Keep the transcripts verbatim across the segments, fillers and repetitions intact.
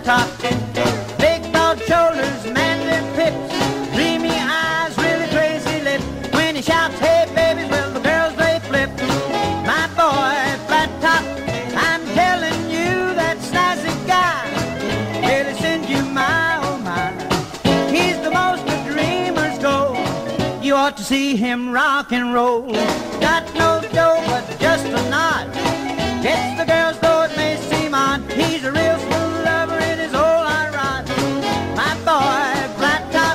top. Big broad shoulders, manly pips, dreamy eyes, really crazy lips. When he shouts, hey babies, well the girls they flip. My boy, flat top, I'm telling you that snazzy guy really sends you my, oh my. He's the most the dreamers go. You ought to see him rock and roll. Got no dough, but just a nod. Gets the girls, though it may seem odd. He's a real smooth lover in his whole hot rod. My boy, flat top.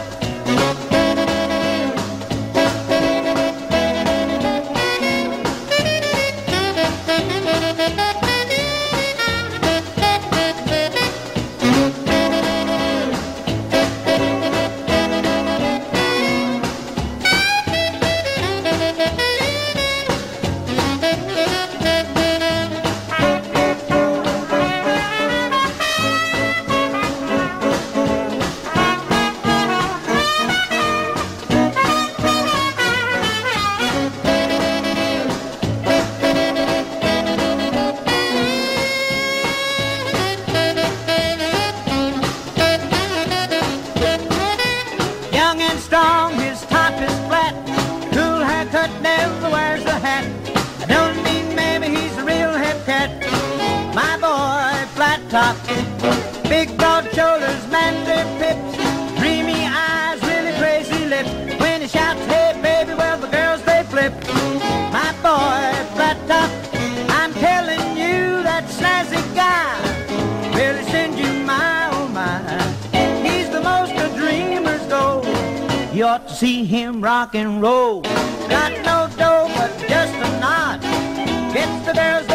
Young and strong, his top is flat. Cool haircut, never wears a hat. I don't mean maybe he's a real hip cat. My boy, flat top. Big broad shoulders, manly pips, dreamy eyes, really crazy lips. When he shouts, hey baby, well the girls they flip. My boy, flat top, I'm telling you that snazzy guy really sends you my, oh my. He's the most the dreamers go. You ought to see him rock and roll. Got no dough, but just a nod. Gets the girls